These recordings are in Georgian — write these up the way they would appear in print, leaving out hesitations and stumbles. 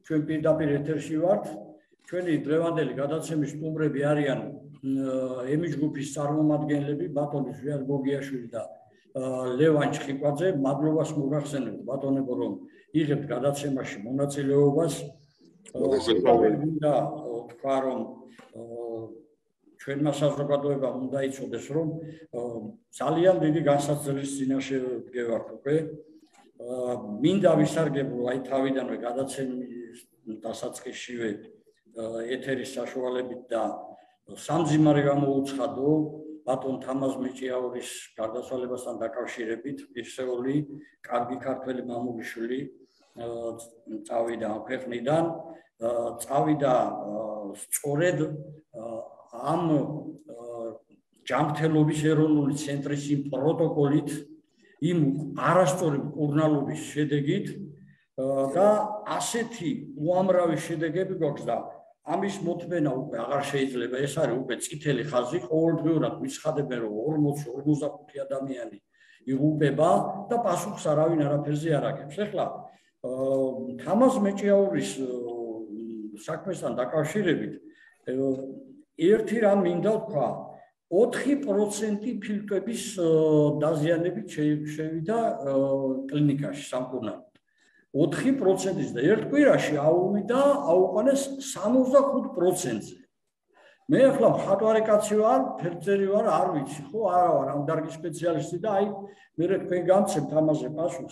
ჩვენ პირდაპირ ეთერში ვართ. ჩვენი დღევანდელი გადაცემის სტუმრები არიან ემი ჯგუფის წარმომადგენლები ბატონი ჟიარ გოგიაშვილი და ლევან ჩხიკვაძე. მადლობას მოგახსენებთ ბატონებო, რომ იღებთ გადაცემაში მონაწილეობას. მინდა თქვა, რომ ჩვენმა საზოგადოებამ უნდა იცოდეს, რომ ძალიან დიდი განსაცდელის წინაშე ვდგევართ უკვე. მინდა ვისარგებლო აი თავიდანვე გადაცემის დასაწყისშივე ეთერის საშუალებით და სამძიმარე გამოუცხადო ბატონ თამაზ მეჭიაურის გარდაცვალებასთან დაკავშირებით. პირველი კარგი ქართველი მამულიშვილი წავიდა ამ ქვეყნიდან, წავიდა სწორედ ამ ჯანმრთელობის ეროვნული ცენტრის იმ პროტოკოლით, იმ არასწორი მკურნალობის შედეგით და ასეთი უამრავი შედეგები გვაქვს და ამის მოთმენა უკვე აღარ შეიძლება. ეს არის უკვე წითელი ხაზი, ყოველდღიურად ვიცხადებენ, რომ 40-45 ადამიანი იღუპება და პასუხს არავინ არაფერზე არ აგებს. ეხლა თამაზ მეჭიაურის საქმესთან დაკავშირებით ერთი რამ მინდა ვთქვა. 4% ფილტვების დაზიანებით შევიდა კლინიკაში სამკურნალოდ. 4%-ის და ერთ კვირაში აუყანეს 65%-ზე. მე ახლა მხატვარი კაცი ვარ, ფერწერი ვარ, არ ვიცი, ხო, არა ვარ ამ დარგის სპეციალისტი და აი მე თქვენ გამცემთ ამაზე პასუხს.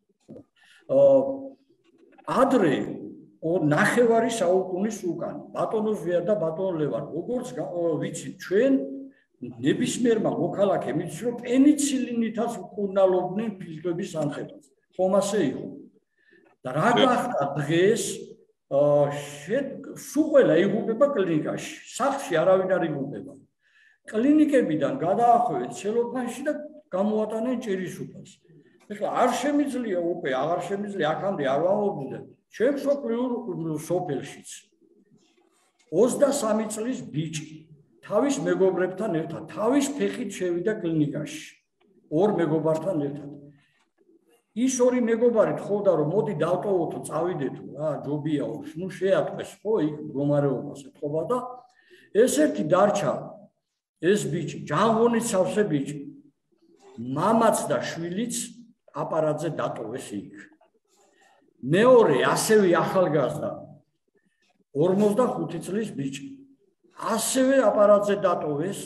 ადრე ნახევარი საუკუნის უკან ბატონო ჟიარ და ბატონო ლევან, როგორც ვიცით ჩვენ ნებისმიერმა მოქალაქემ იცის, რომ პენიცილინითაც მკურნალობდნენ ფილტვების ანხებას. ხომ ასე იყო? და რა გახდა დღეს სულ ყველა იღუპება კლინიკაში. სახლში არავინ არ იღუპება. კლინიკებიდან გადაახვევენ ცელოფანში და გამოატანენ ჭირისუფალს. ეხლა არ შემიძლია უკვე, აღარ შემიძლია აქამდე არ ვამოვიდნენ. ჩემ სოფლიურ სოფელშიც 23 წლის ბიჭი თავის მეგობრებთან ერთად, თავის ფეხით შევიდა კლინიკაში. ორ მეგობართან ერთად. ის ორი მეგობარი თხოვდა, რომ მოდი დავტოვოთო, წავიდეთო, რა, ჯობია, ნუ შეატყვეს, ხო, იქ მდგომარეობას ეთყობა და ეს ერთი დარჩა, ეს ბიჭი, ჯანღონით სავსე ბიჭი, მამაც და შვილიც აპარატზე დატოვეს იქ. მეორე ასევე ახალგაზრდა 45 წლის ბიჭი ასევე აპარატზე დატოვეს,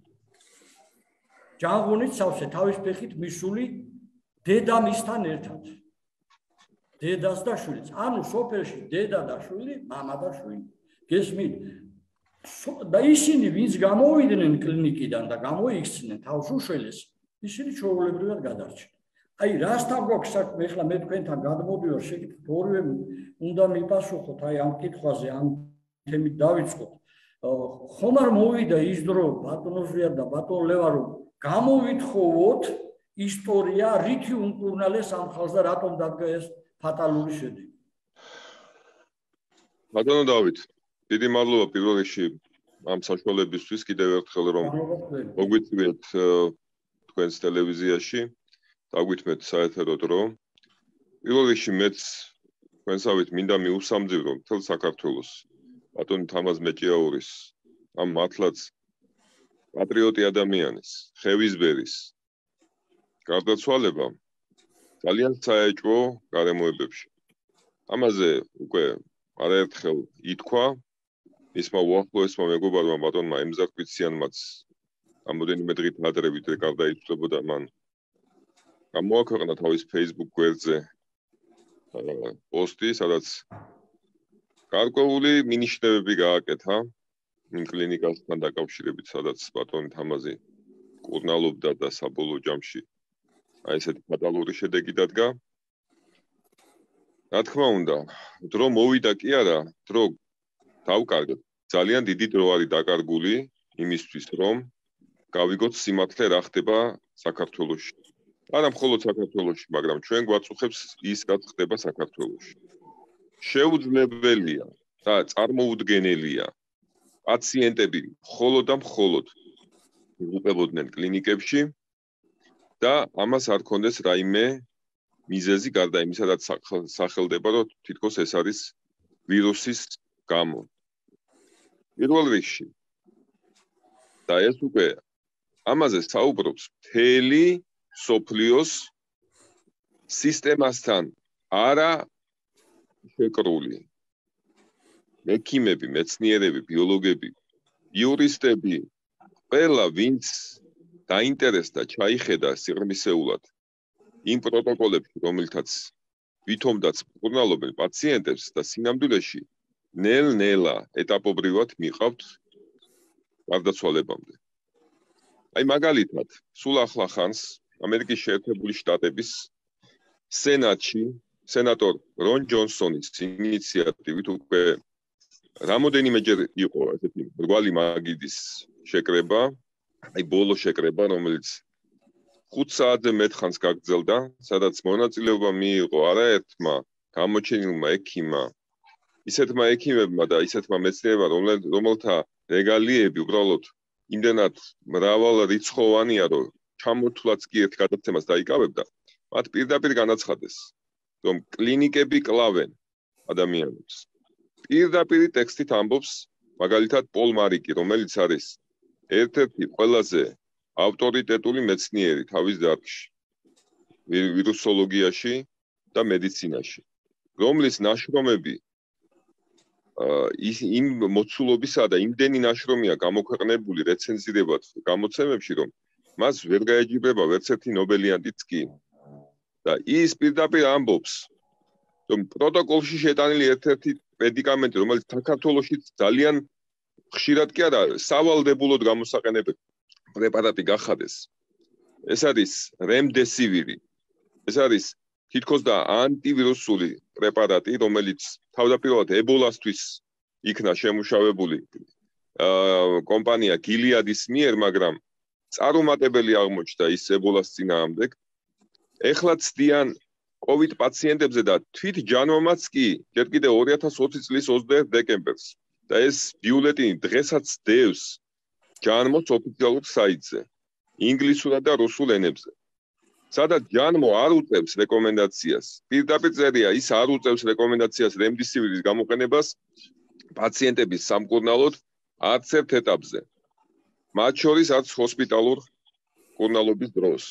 ჯანღონით სავსე თავის ფეხით მისული დედამისთან ერთად. დედას და შვილიც. ანუ სოფელში დედა და შვილი, მამა და შვილი. გესმით? და ისინი ვინც გამოვიდნენ კლინიკიდან და გამოიქცნენ თავს უშველეს, ისინი ჩვეულებრივად გადარჩნენ. აი რასთან გვაქვს საქმე, ეხლა მე თქვენთან გადმოდივარ, შეგიძლიათ ორივე უნდა მიპასუხოთ აი ამ კითხვაზე, ამ თემით დავიწყოთ. ხომ არ მოვიდა ის დრო ბატონო ჟიარ და ბატონო ლევან, რომ გამოვითხოვოთ ისტორია, რითი უმკურნალეს ამ ხალხს და რატომ დადგა ეს ფატალური შედეგი. ბატონო დავით, დიდი მადლობა პირველ რიგში ამ საშუალებისთვის კიდევ ერთხელ, რომ მოგვიწვიეთ თქვენს ტელევიზიაში, დაგვითმეთ საეთერო დრო. პირველ რიგში მეც თქვენსავით მინდა მიუსამძივრო მთელ საქართველოს ბატონი თამაზ მეჭიაურის ამ მართლაც პატრიოტი ადამიანის, ხევისბერის გარდაცვალება ძალიან საეჭვო გარემოებებში. ამაზე უკვე არაერთხელ ითქვა მისმა უახლოესმა მეგობარმა ბატონმა ემზაკვიციანმაც რამოდენიმე დღით ადრე ვიდრე გარდაიცვალებოდა მან გამოაქვეყნა თავის Facebook გვერდზე პოსტი, სადაც გარკვეული მინიშნებები გააკეთა იმ კლინიკასთან დაკავშირებით, სადაც ბატონი თამაზი მკურნალობდა და საბოლოო ჯამში აი ესეთი ფატალური შედეგი დადგა. რა თქმა უნდა, დრო მოვიდა კი არა, დრო დავკარგეთ. ძალიან დიდი დრო არის დაკარგული იმისთვის, რომ გავიგოთ სიმართლე რა ხდება საქართველოში. არა მხოლოდ საქართველოში, მაგრამ ჩვენ გვაწუხებს ის, რაც ხდება საქართველოში. შეუძლებელია და წარმოუდგენელია პაციენტები მხოლოდ და მხოლოდ იღუპებოდნენ კლინიკებში და ამას არ ქონდეს რაიმე მიზეზი გარდა იმისა, რაც სახელდება, რომ თითქოს ეს არის ვირუსის გამო. პირველ რიგში და ეს უკვე ამაზე საუბრობს მთელი სოფლიოს სისტემასთან არა შეკრული მექიმები, მეცნიერები, ბიოლოგები, იურისტები, ყველა ვინც დაინტერესდა ჩაიხედა სიღრმისეულად იმ პროტოკოლებში, რომელთაც ვითომდაც მკურნალობენ პაციენტებს და სინამდვილეში ნელ-ნელა ეტაპობრივად მიყავთ გარდაცვალებამდე. აი მაგალითად, სულ ახლა ხანს ამერიკის შეერთებული შტატების სენატში სენატორ რონ ჯონსონის ინიციატივით უკვე რამოდენიმეჯერ იყო ესეთი მრგვალი მაგიდის შეკრება, აი ბოლო შეკრება, რომელიც 5 საათზე მეტ ხანს გაგრძელდა, სადაც მონაწილეობა მიიღო არაერთმა გამოჩენილმა ექიმმა, ისეთმა ექიმებმა და ისეთმა მეცნიერებმა, რომელთა რეგალიები უბრალოდ იმდენად მრავალრიცხოვანია, რომ ჩამოთვლაც კი ერთ გადაცემას დაიკავებდა, მათ პირდაპირ განაცხადეს, რომ კლინიკები კლავენ ადამიანებს. პირდაპირ ტექსტით ამბობს მაგალითად პოლ მარიკი, რომელიც არის ერთ-ერთი ყველაზე ავტორიტეტული მეცნიერი თავის დარგში, ვირუსოლოგიაში და მედიცინაში, რომლის ნაშრომები იმ მოცულობისა და იმდენი ნაშრომია გამოქვეყნებული რეცენზირებად გამოცემებში, რომ მას ვერ გაეჯიბრება ვერც ერთი ნობელიანტიც კი. და ის პირდაპირ ამბობს, რომ პროტოკოლში შეტანილი ერთ-ერთი მედიკამენტი, რომელიც საქართველოში ძალიან ხშირად კი არა, სავალდებულოდ გამოსაყენებელი პრეპარატი გახადეს. ეს არის რემდესივირი. ეს არის თითქოს და ანტივირუსული პრეპარატი, რომელიც თავდაპირველად ებოლასთვის იქნა შემუშავებული კომპანია გილიადის მიერ, მაგრამ წარუმატებელი აღმოჩნდა ის ებოლას წინააღმდეგ. ეხლა ცდიან COVID პაციენტებზე და თვით ჯანმომაც კი ჯერ კიდევ 2020 წლის 21 დეკემბერს და ეს ბიულეტინი დღესაც დევს ჯანმოს ოფიციალურ საიტზე ინგლისურად და რუსულ ენებზე. სადაც ჯანმო არ უწევს რეკომენდაციას. პირდაპირ წერია, ის არ უწევს რეკომენდაციას რემდესივირის გამოყენებას პაციენტების სამკურნალოდ არც ერთ ეტაპზე. მათ შორის არც ჰოსპიტალურ მკურნალობის დროს.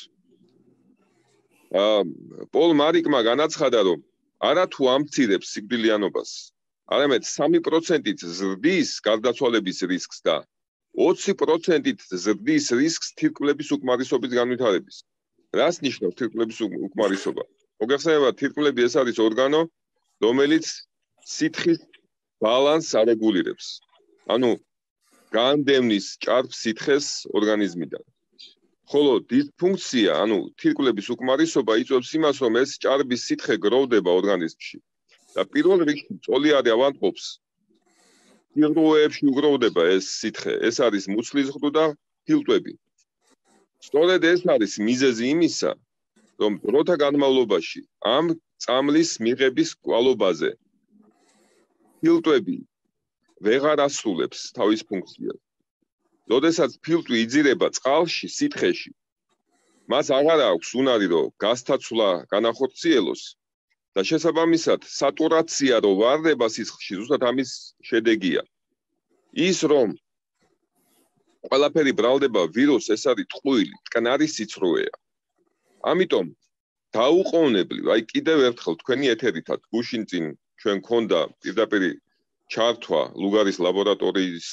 პოლ მარიკმა განაცხადა, რომ არა თუ ამცირებს სიკვდილიანობას, არამედ 3%-ით ზრდის გარდაცვალების რისკს და 20%-ით ზრდის რისკს თირკმლების უკმარისობის განვითარების. რას ნიშნავს თირკმლების უკმარისობა? მოგეხსენებათ, თირკმლები ეს არის ორგანო, რომელიც სითხის ბალანსს არეგულირებს. ანუ განდევნის ჭარბ სითხეს ორგანიზმიდან. ხოლო დისფუნქცია, ანუ თირკმლების უკმარისობა იწვევს იმას, რომ ეს ჭარბი სითხე გროვდება ორგანიზმში. და პირველ რიგში წოლიარე ავადმყოფს სიღრუეებში უგროვდება ეს სითხე. ეს არის მუცლის ღრუ და ფილტვები. სწორედ ეს არის მიზეზი იმისა, რომ დროთა განმავლობაში ამ წამლის მიღების კვალობაზე ფილტვები ვეღარ ასრულებს თავის ფუნქციას. როდესაც ფილტვი იძირება წყალში, სითხეში, მას აღარ აქვს უნარი, რომ გასთაცვლა განახორციელოს და შესაბამისად სატურაცია რო ვარდება სისხლში, ზუსტად ამის შედეგია. ის რომ ყველაფერი ბრალდება ვირუსს, ეს არის ტყუილი, მტკნარი სიცრუეა. ამიტომ დაუყოვნებლივ, აი კიდევ ერთხელ თქვენი ეთერითაც გუშინ წინ ჩვენ გქონდა პირდაპირ ჩართვა ლუგარის ლაბორატორიის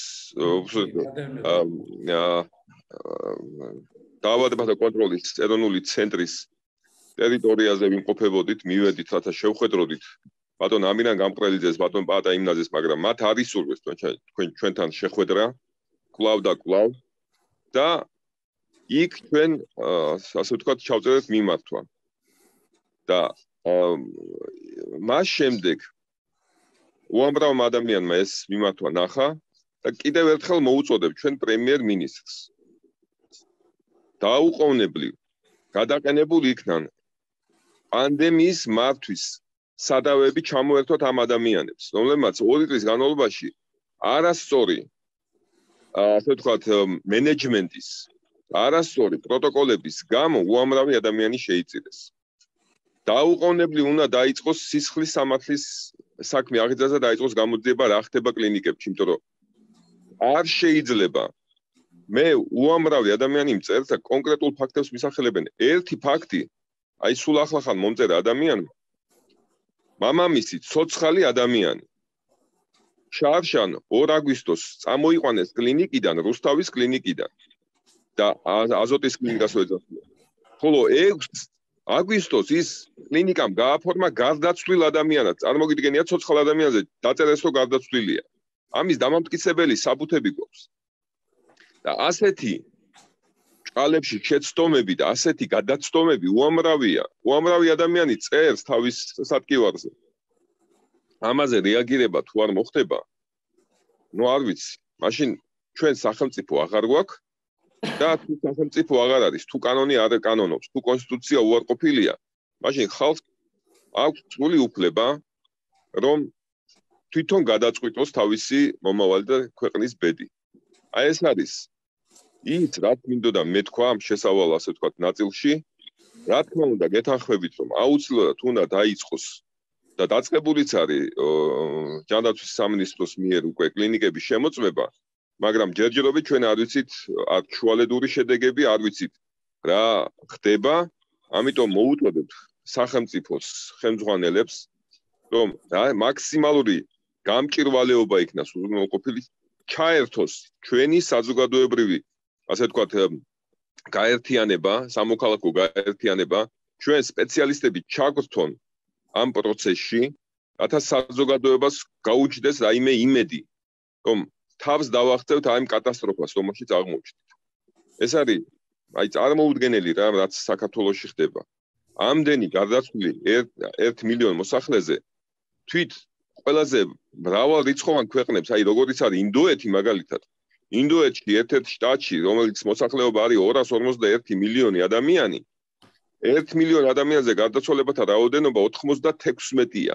დაავადებათა კონტროლის ეროვნული ცენტრის ტერიტორიაზე ვიმყოფებოდით, მივედით, რათა შევხედროდით ბატონ ამირან გამყრელიძეს, ბატონ პატა იმნაძეს, მაგრამ მათ არ ისურვეს ჩვენთან შეხვედრა კვლავ და კვლავ და იქ ჩვენ ასე ვთქვათ ჩავწერეთ მიმართვა. და მას შემდეგ უამრავ ადამიანმა ეს მიმართვა ნახა და კიდევ ერთხელ მოუწოდებ ჩვენ პრემიერ-მინისტრს. დაუყოვნებლივ გადაყენებულ იქნან პანდემიის მართვის სადავეები ჩამოერთვათ ამ ადამიანებს, რომლებმაც 2 წლის განმავლობაში არასწორი ასე ვთქვათ მენეჯმენტის, არასწორი პროტოკოლების გამო უამრავი ადამიანი შეიწირეს. დაუყოვნებლივ უნდა დაიწყოს სისხლის სამართლის საქმე აღიძრას და დაიწყოს გამოძიება რა ხდება კლინიკებში, იმიტომ რომ არ შეიძლება მე უამრავი ადამიანი მწერს და კონკრეტულ ფაქტებს მისახელებენ. ერთი ფაქტი, აი სულ ახლახან მომწერა ადამიანმა, მამამისი ცოცხალი ადამიანი. შარშან 2 აგვისტოს წამოიყვანეს კლინიკიდან, რუსთავის კლინიკიდან და აზოტის კლინიკას ეძახიან. ხოლო 6 აგვისტოს ის კლინიკამ გააფორმა გარდაცვლილ ადამიანად. წარმოგიდგენიათ ცოცხალ ადამიანზე დაწერეს რომ გარდაცვლილია. ამის დამამტკიცებელი საბუთები გვაქვს. და ასეთი ჭალებში შეცდომები და ასეთი გადაცდომები უამრავია. უამრავი ადამიანი წერს თავის სატკივარზე. ამაზე რეაგირება თუ არ მოხდება, ნუ არ ვიცი. მაშინ ჩვენ სახელმწიფო აღარ გვაქვს და თუ სახელმწიფო აღარ არის, თუ კანონი არ კანონობს, თუ კონსტიტუცია უარყოფილია, მაშინ ხალხს აქვს სრული უფლება, რომ თვითონ გადაწყვიტოს თავისი მომავალი და ქვეყნის ბედი. აი ეს არის ის, რაც მინდოდა მეთქვა ამ შესავალ, ასე ვთქვათ, ნაწილში. რა თქმა უნდა, გეთანხმებით, რომ აუცილებლად უნდა დაიწყოს და დაწყებულიც არის ჯანდაცვის სამინისტროს მიერ უკვე კლინიკების შემოწმება, მაგრამ ჯერჯერობით ჩვენ არ ვიცით აქტუალედური შედეგები, არ ვიცით რა ხდება, ამიტომ მოუწოდებთ სახელმწიფოს ხელმძღვანელებს, რომ მაქსიმალური გამჭირვალეობა იქნას უზრუნველყოფილი, ჩაერთოს ჩვენი საზოგადოებრივი, ასე ვთქვათ, გაერთიანება, სამოქალაქო გაერთიანება, ჩვენ სპეციალისტები ჩაგვთონ ამ პროცესში, რათა საზოგადოებას გაუჩნდეს რაიმე იმედი, რომ თავს დავახცევთ ამ კატასტროფას, რომელშიც აღმოჩნდით. ეს არის აი წარმოუდგენელი რა, რაც საქართველოში ხდება. ამდენი გარდაცვლილი 1 მილიონ მოსახლეზე თვით ყველაზე მრავალრიცხოვან ქვეყნებს, აი როგორიც არის ინდოეთი მაგალითად. ინდოეთში ერთ-ერთ შტატში, რომელიც მოსახლეობა არის 251 მილიონი ადამიანი, 1 მილიონ ადამიანზე გარდაცვალებათა რაოდენობა 96-ია.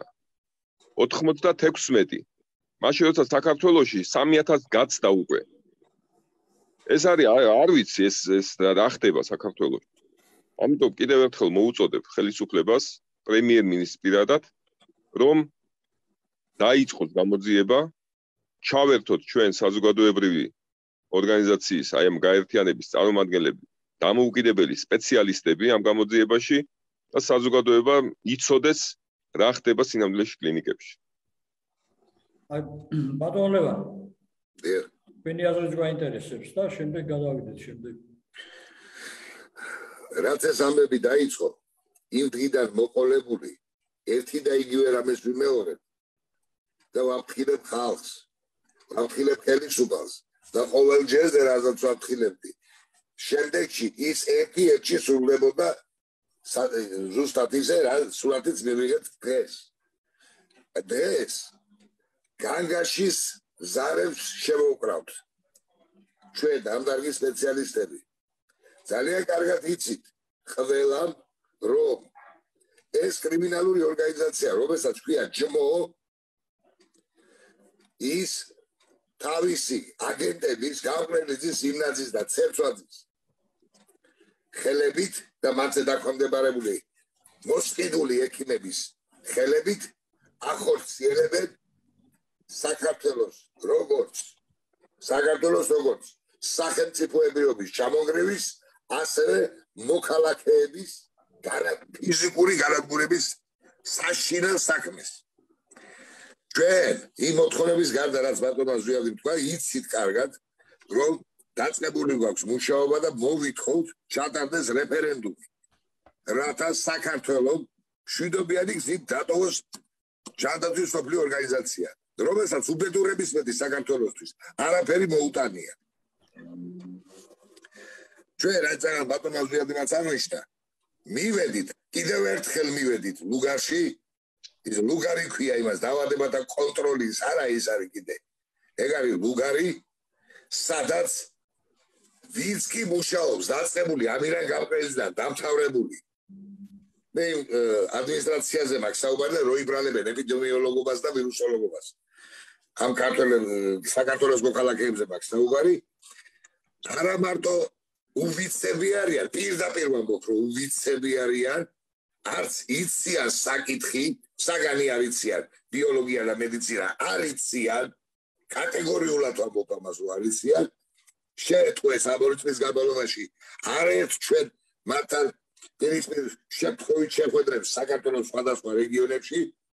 96. მაშინ როცა საქართველოში 3000 გაცდა უკვე. ეს არის არ ვიცი ეს რა ხდება საქართველოში. ამიტომ კიდევ ერთხელ მოუწოდებ ხელისუფლებას, პრემიერ-მინისტრს პირადად, რომ დაიწყოს გამოძიება, ჩავერთოთ ჩვენ საზოგადოებრივი ორგანიზაციის, აი ამ გაერთიანების წარმომადგენლები, დამოუკიდებელი სპეციალისტები ამ გამოძიებაში და საზოგადოება იცოდეს რა ხდება სინამდვილეში კლინიკებში. აი ბატონო ლევან. თქვენი აზრიც გვაინტერესებს და შემდეგ გადავიდეთ შემდეგ. რაც ეს ამბები დაიწყო, იმ დღიდან მოყოლებული ერთი და იგივე რამეს ვიმეორებ და ვაფრთხილებ ხალხს, ვაფრთხილებ ხელისუფალს და ყოველ ჯერზე რაზეც ვაფრთხილებდი. შემდეგში ის ერთი სრულდებოდა ზუსტად ისე, რა სურათიც მივიღეთ დღეს. დღეს განგაშის ზარებს შევუკრავთ. ჩვენ ამ დარგის სპეციალისტები. ძალიან კარგად იცით ყველამ, რომ ეს კრიმინალური ორგანიზაცია, რომელსაც ქვია ჯმო, ის თავისი აგენტების, გამყრელის, იმნაძის და ცერცვაძის ხელებით და მათზე დაქვემდებარებული მოსყიდული ექიმების ხელებით ახორციელებენ საქართველოს როგორც სახელმწიფოებრიობის ჩამონგრევის, ასევე მოქალაქეების ფიზიკური განადგურების საშინელ საქმეს. ჩვენ იმ მოთხოვნების გარდა, რაც ბატონმა ზვიადიმ თქვა, იცით კარგად, რომ დაწყებული გვაქვს მუშაობა და მოვითხოვთ ჩატარდეს რეფერენდუმი, რათა საქართველოს მშვიდობიანი გზით დატოვოს ჯანდაცვის მსოფლიო ორგანიზაცია, რომელსაც უბედურების მეტი საქართველოსთვის არაფერი მოუტანია. ჩვენ რაც ბატონმა ზვიადიმაც აღნიშნა, მივედით, კიდევ ერთხელ მივედით ლუგარში, ის ლუგარი ქვია იმას დაავადებათა კონტროლის, არა ის არის კიდე. ეგ არის ლუგარი, სადაც ვინც კი მუშაობს, დაწყებული ამირან გამყრელისგან დამთავრებული. მე ადმინისტრაციაზე მაქვს საუბარი და რო იბრალებენ ეპიდემიოლოგობას და ვირუსოლოგობას. ამ საქართველოს მოქალაქეებზე მაქვს საუბარი. არა მარტო უვიცები არიან, პირდაპირ ვამბობ, რომ უვიცები არიან, არც იციან საკითხი, საგანი არ იციან, ბიოლოგია და მედიცინა არიციან, კატეგორიულად ვამბობ ამას, არიციან, შეეთქვეს ამ 2 წლის განმავლობაში არაერთ ჩვენ მათთან პირისპირ შემთხვევით შეხვედრებს საქართველოს სხვადასხვა რეგიონებში,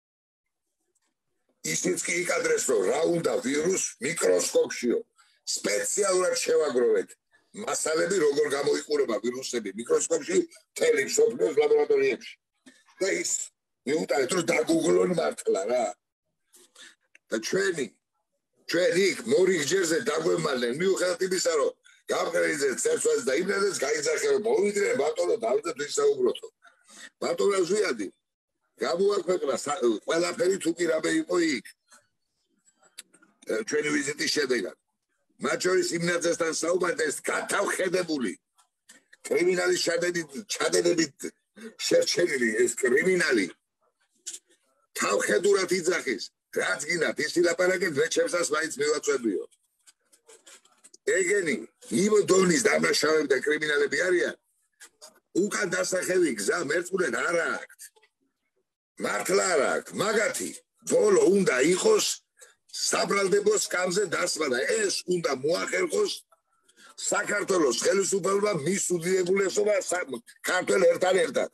ისიც კი იკადრეს, რომ რა უნდა ვირუს მიკროსკოპშიო სპეციალურად შევაგროვეთ მასალები, როგორ გამოიყურება ვირუსები მიკროსკოპში მთელი მსოფლიოს ლაბორატორიებში. და ის მიუტანეთ, რომ დაგუგლონ მართლა რა. და ჩვენი იქ მორიგჯერზე დაგვემალნენ, მიუხედავად იმისა, რომ გამყრელიძე ცერცვას და იმნაძეც გაიძახე, რომ მოვიდნენ ბატონო დავდეთ ვისაუბროთო. ბატონო ზვიადი გამოაქვეყნა ყველაფერი თუ კი რამე იყო იქ ჩვენი ვიზიტის შედეგად. მათ შორის იმნაძესთან საუბარდა ეს გათავხედებული კრიმინალის ჩადენებით შერჩენილი ეს კრიმინალი თავხედურად იძახის, რაც გინდათ ის ილაპარაკეთ, მე ჩემსას მაინც მივაწვევიო. ეგენი იმ დონის დამნაშავეები და კრიმინალები არიან, უკან დასახევი გზა მერწმუნედ არ აქვთ. მართლა არ აქვთ, მაგათი ბოლო უნდა იყოს საბრალდებო სკამზე დასმა და ეს უნდა მოახერხოს საქართველოს ხელისუფლებამ მის უდიდებულესობა ქართველ ერთად.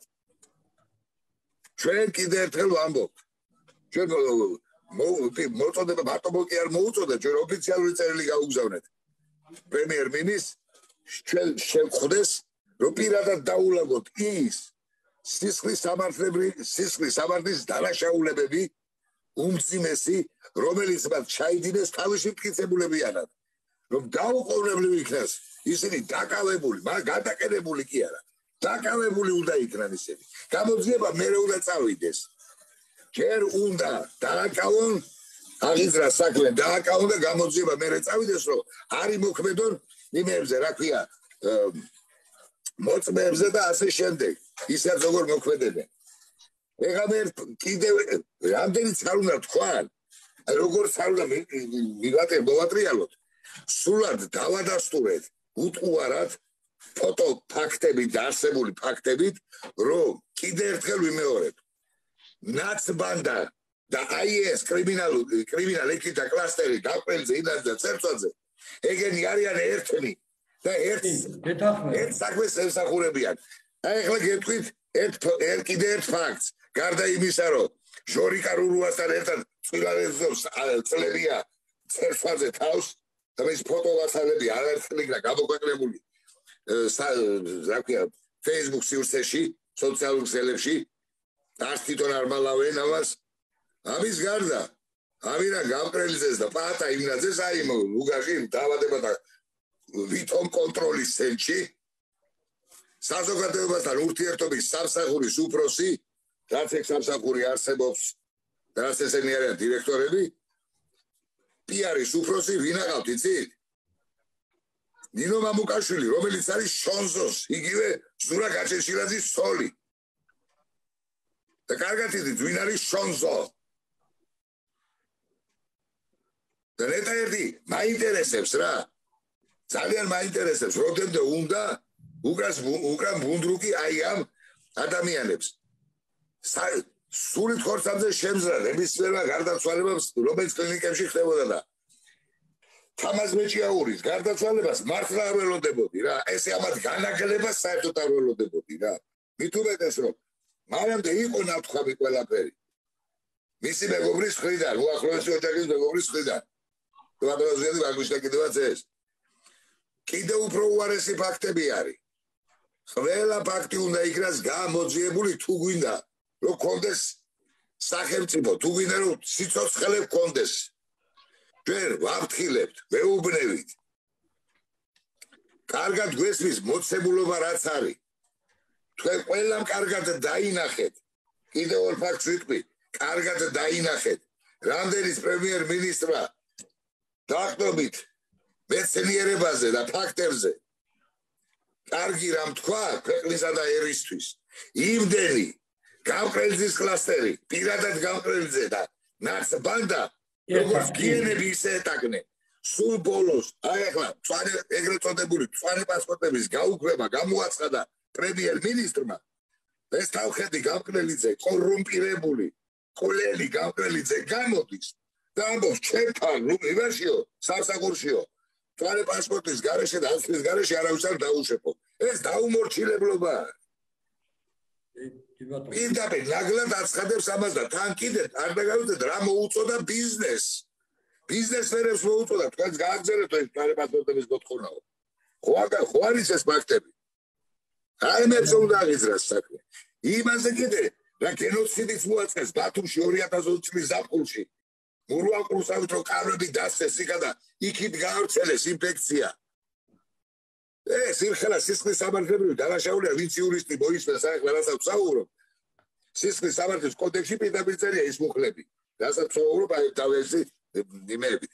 ჩვენ კიდევ ერთხელ ვამბობთ, ჩვენ მოწოდება მარტო კი არ მოუწოდეთ, ჩვენ ოფიციალური წერილი გაუგზავნეთ პრემიერ-მინისტრს, ჩვენ შევხვდეს, რომ პირადად დაულაგოთ ის სისხლის სამართლის დანაშაულებები უმძიმესი, რომელიც მათ ჩაიდინეს თავისი მტკიცებულებიანად, რომ დაუყოვნებლივ იქნას ისინი დაკავებული, გადაყენებული კი არა, დაკავებული უნდა იქნან ისინი. გამოძიება მერე უნდა წავიდეს. ჯერ უნდა დააკავონ, აღიძრა საქმე, დააკავონ და გამოძიება მერე წავიდეს, რომ არ იმოქმედონ იმებზე, რა ქვია, მოწმეებზე და ასე შემდეგ, ისე როგორ მოქმედებენ. ეხლა მე კიდევ რამდენიც არ უნდა თქვან, როგორც არ უნდა მოვატრიალოთ, სულად დავადასტურეთ უტყუარად ფოტო ფაქტებით და არსებული ფაქტებით, რომ კიდევ ერთხელ ვიმეორებ, ნაცბანდა და IS კრიმინალ ეკიდა კლასტერი გამყრელიძე იმნაძე და ცერცვაძე, ეგენი არიან ერთნი და ერთ საქმეს ემსახურებიან. ეხლა გეტყვით კიდევ ერთ ფაქტს, გარდა იმისა, რომ ჟორიკა რურუასთან ერთად წლებია ცერცვაძე თავს და მის ფოტომასალები არაერთხელ იქნა გამოქვეყნებული რა ქვია Facebook სივრცეში, სოციალურ ქსელებში, არც თვითონ არ მალავენ ამას. ამის გარდა ამირან გამყრელიძეს და პაატა იმნაძეს აიმო ლუგაში დაავადება და ვითომ კონტროლის ცენტრში საზოგადოებასთან ურთიერთობის სამსახურის უფროსი, რაც ეგ სამსახური არსებობს და რაც ესენი არიან დირექტორები, პიარის უფროსი ვინ აყავთ იცით? ნინო მამუკაშვილი, რომელიც არის შონზოს, იგივე ზურა გაჩეშილაძის სოლი. და კარგად იცით, ვინ არის შონზო? და ნეტა ერთი მაინტერესებს რა. ძალიან მაინტერესებს, როდემდე უნდა უკრან ბუნდრუკი აი ამ ადამიანებს. სულით ხორცამზე შემზრა ნებისმიერმა გარდაცვალებამ, რომელიც კლინიკებში ხდებოდა და თამაზ მეჭიაურის გარდაცვალებას მართლა არ ველოდებოდი რა. ესე ამათ განაგლებას საერთოდ არ ველოდებოდი რა. მით უმეტეს რომ მანამდე იყო ნათქვამი ყველაფერი. მისი მეგობრის მხრიდან, უახლოესი ოჯახის მეგობრის მხრიდან. ბატონო ზვიადი ვაგვიშთა კიდევაც ეს. კიდევ უფრო უარესი ფაქტები არის. ყველა ფაქტი უნდა იქნას გამოძიებული თუ გვინდა რომ კონდეს სახელმწიფო, თუ გვინდა რომ სიცოცხლე კონდეს. ჩვენ ვაფრთხილებთ, ვეუბნებით. კარგად გვესმის მოცემულობა რაც არის. თქვენ ყველამ კარგად დაინახეთ. კიდევ ორ ფაქტს ვიტყვი, კარგად დაინახეთ. რამდენის პრემიერ-მინისტრმა დაახლოებით მეცნიერებაზე და ფაქტებზე კარგი რამ თქვა ქვეყნისა და ერისთვის. იმდენი გამყრელიძის კლასტერი, პირადად გამყრელიძე და ნაცბანდა, როგორც გიენები ისე ეტაკნენ. სულ ბოლოს, აი ახლა ეგრეთ წოდებული მწვანე პასპორტების გაუქმება გამოაცხადა პრემიერ-მინისტრმა. ეს თავხედი გამყრელიძე, კორუმპირებული, კოლელი გამყრელიძე გამოდის და ამბობს ჩემთან უნივერსიო სამსახურშიო თვალე პასპორტის გარეშე და ასლის გარეშე არავის არ დაუშვებო ეს დაუმორჩილებლობა პირდაპირ ნაგლად აცხადებს ამას და თან კიდე არ დაგავიწყდეთ რა მოუწოდა ბიზნესმენებს მოუწოდა თქვენს გააგზავნეთ ეს თვალე პასპორტების მოთხოვნაო ხო არის ეს ფაქტები აი მე უნდა აღიძრას საქმე იმაზე კიდე რა გენოციდიც მოაწყეს ბათუმში 2020 წლის ზაფხულში მურვაკრუსავით რომ კარები დასცეს იქა და იქით გაავრცელეს ინფექცია ეს ირხელა სისხლის სამართლებრივი დანაშაულია ვინც იურისტი მოისმენს ახლა რასაც ვსაუბრობ სისხლის სამართლის კოდექსში პირდაპირ წერია ის მუხლები რასაც ვსაუბრობ აი თავისი იმები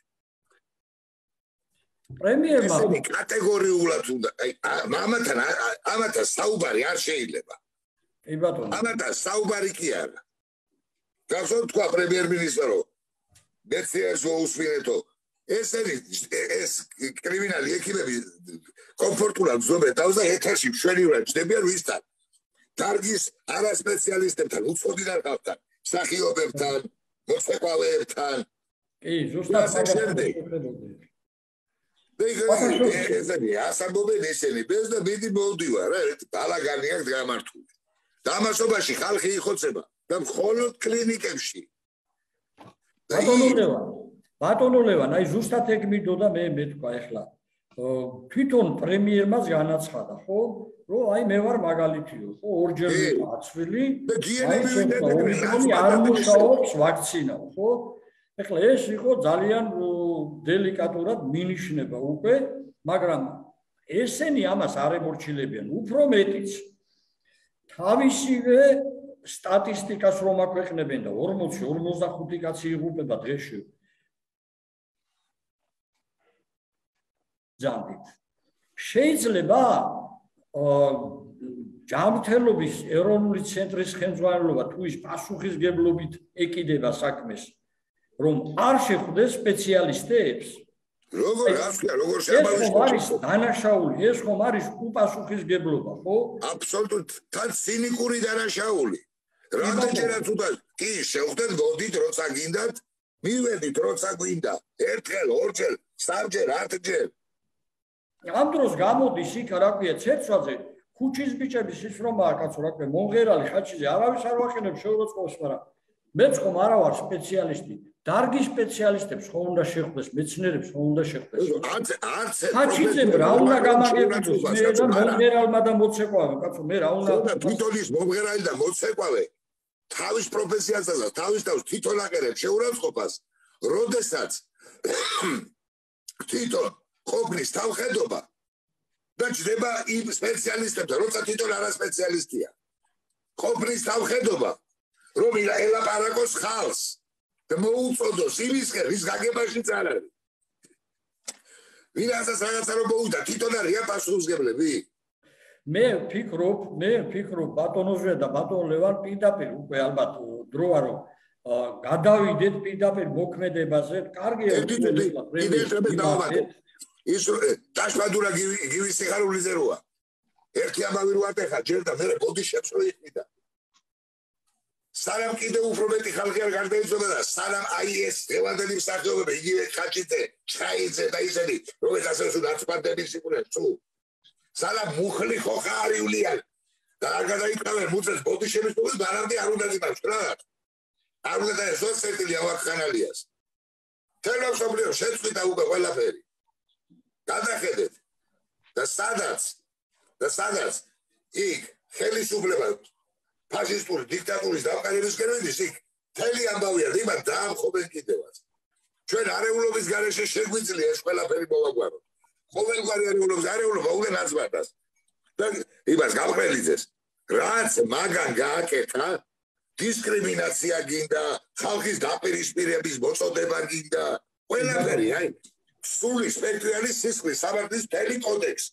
პრემიერმა კატეგორიულად უნდა აი ამათან საუბარი არ შეიძლება კი ბატონო ამათან საუბარი კი არა გახსოვთ თქვა პრემიერ-მინისტრმა რომ მეცეს მოусვინეთო ეს კრიმინალი ექიმები კომფორტულად ზობენ თავს და ეთერში მშვენივრად ჯდებიან ვისთან დარგის არასპეციალისტებთან უცხოიდან ხალხთან მსახიობებთან მოცეკვავეებთან კი ზუსტად ესენი ასამბობენ ესენი ბეს და მიდი მოვდივარ რა ერთი ბალაგანი აქვს გამართული დამასობაში ხალხი იხოცება და მხოლოდ კლინიკებში ბატონო ლევან აი ზუსტად ეგ მიდოდა მე თქვა ახლა თვითონ პრემიერმაც განაცხადა ხო რომ აი მე ვარ მაგალითიო ხო ორჯერ აცვილი და გიენები არ მუშაობს ვაქცინა ხო ახლა ეს იყო ძალიან დელიკატურად მინიშნება უკვე მაგრამ ესენი ამას არ ემორჩილებიან უფრო მეტიც თავისივე სტატისტიკას რომ აქვეყნებენ და 40-45 კაცი იღუპება დღეში ზამთრით შეიძლება ჯანმრთელობის ეროვნული ცენტრის ხელმძღვანელობა თუ ის პასუხისგებლობით ეკიდება საქმეს რომ არ შეხვდეს სპეციალისტებს როგორ შეიძლება არის დანაშაული ეს ხომ არის უპასუხისგებლობა ხო აბსოლუტურად თან ცინიკური დანაშაული რამდენჯერაც უნდა კი შევხვდეთ მოდით როცა გინდათ მივედით როცა გვინდა ერთხელ ორჯერ სამჯერ 10ჯერ ამ დროს გამოდის იქ რა ქვია ცეცვაზე ქუჩის ბიჭების ის რომაა კაცო რა ქვია მონღერალი ხაჩიზე არავის არ ვაყენებს შეურაცხყოფს მაგრამ მეც ხომ არა ვარ სპეციალისტი დარგის სპეციალისტებს ხომ უნდა შეხვდეს მეცნიერებს ხომ უნდა შეხვდეს ხაჩიზე რა უნდა გამაგებინოს მე და მონღერალმა და მოცეკვავე კაცო მე რა უნდა თვითონ ის მომღერალი და მოცეკვავე თავის პროფესიასა და თავის თავს თვითონ აკერებს შეურაცხყოფას როდესაც თვითონ ყოფნის თავხედობა და ჯდება იმ სპეციალისტებთან როცა თვითონ არა სპეციალისტია ყოფნის თავხედობა რომ ელაპარაკოს ხალხს და მოუწოდოს იმისკენ რის გაგებაშიც არ არის ვინასაც რაღაცა რომ მოუდა თვითონ არიან პასუხისმგებლები მე ვფიქრობ ბატონოზე და ბატონ ლევან პირდაპირ უკვე ალბათ დროა რომ გადავიდეთ პირდაპირ მოქმედებაზე კარგია ის დაშფადურა გივის სიხარულიზე როა ერთი ამავე რო ატეხა ჯერ და მე ბოდიშებს რო იყიდა სანამ კიდე უფრო მეტი ხალხი არ გარდაიცვალა და სანამ აი ეს დევანდელი მსახიობები იგივე ხაჩიძე ჩაიძე და ისინი რომელსაც ასე დაწყვეტების იყვნენ თუ სანამ მუხლი ხოხა არიულიან და არ გადაიკავენ მუცეს ბოდიშების თუ ბარანდი არ უნდა გიმართ რა არ უნდა ესო სეტილი ავახანალიას თელოსოფლიო შეწყვიტა უკვე ყველაფერი გადახედეთ და სადაც იქ ხელისუფლება ფაშისტური დიქტატურის დამყარების კერვენის იქ მთელი ამბავია იმათ დაამხობენ კიდევაც ჩვენ არეულობის გარეშე შეგვიძლია ეს ყველაფერი მოვაგვაროთ ყოველგვარი არეულობა უნდა ნაცვლადას და იმას გამყრელიძეს რაც მაგან გააკეთა დისკრიმინაცია გინდა ხალხის დაპირისპირების მოწოდება გინდა ყველაფერი აი სული სპექტრალი სისხლის სამართლის მთელი კოდექსი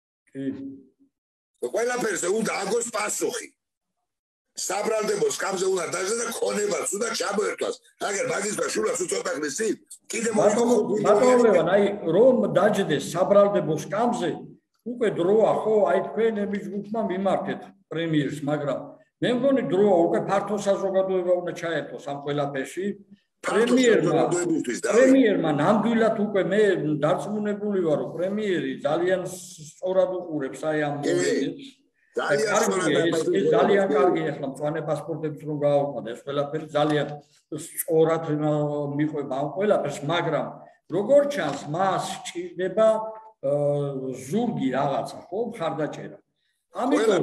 ყველაფერზე უნდა აგოს პასუხი საბრალდებო სკამზე უნდა დაჟე და ქონებაც უნდა ჩამოერთვას აგერ მაგის ბაშულას უწოდა ხმის კიდე ბატონო აი რომ დაждდეს საბრალდებო სკამზე უკვე დროა ხო აი თქვენების ჯგუფმა მიმართეთ პრემიერს მაგრამ მე მგონი დროა უკვე ფართო საზოგადოება უნდა ჩაერთოს ამ ყველაფერში. ფართო საზოგადოებისთვის დავით. პრემიერმა ნამდვილად უკვე მე დარწმუნებული ვარ, რომ პრემიერი ძალიან სწორად უყურებს აი ამ მოვლენებს. ძალიან კარგი ახლა მწვანე პასპორტებს რომ გააუქმოთ ეს ყველაფერი ძალიან სწორად მიყვება ამ ყველაფერს, მაგრამ როგორ ჩანს მას სჭირდება ზურგი რაღაცა, ხო, მხარდაჭერა. ამიტომ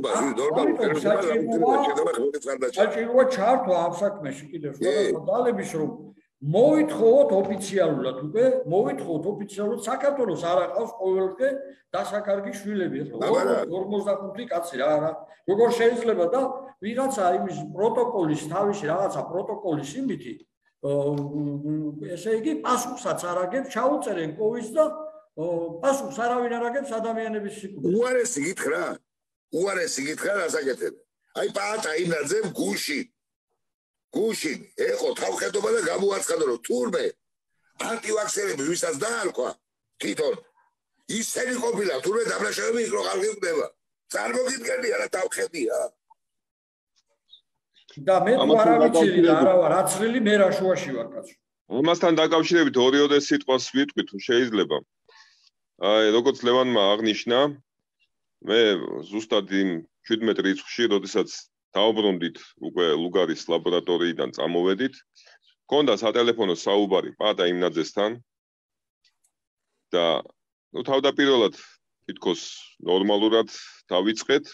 საჭიროა ჩართვა ამ საქმეში კიდევ სხვადასხვა ძალების რომ მოითხოვოთ ოფიციალურად უკვე მოითხოვოთ ოფიციალურად საქართველოს არ აყავს ყოველდღე დასაკარგი შვილები ახლა 55 კაცი რა როგორ შეიძლება და ვიღაცა იმის პროტოკოლის თავისი რაღაცა პროტოკოლის იმითი ესე იგი პასუხსაც არ აგებს ჩაუწერენ კოვიდს და პასუხს არავინ არ აგებს ადამიანების სიკვდილს უარესი გითხრა რასაკეთებ აი პაატა იმნაძემ გუშინ ეხო თავხედობა და გამოაცხადა რომ თურმე ანტივაქსერები ვისაც დაარქვა თვითონ ისინი ყოფილა თურმე დამნაშავეები იქ რო ხალხი ხდება წარმოგიდგენია რა თავხედია და მე არ ვიცი და არა ვარ აცრილი მე რა შუაში ვარ კაცო ამასთან დაკავშირებით ორიოდე სიტყვას ვიტყვი თუ შეიძლება აი როგორც ლევანმა აღნიშნა მე ზუსტად იმ 17 რიცხვში როდესაც დაუბრუნდით უკვე ლუგარის ლაბორატორიიდან წამოვედით მქონდა სატელეფონო საუბარი პაატა იმნაძესთან და ნუ თავდაპირველად თითქოს ნორმალურად დავიწყეთ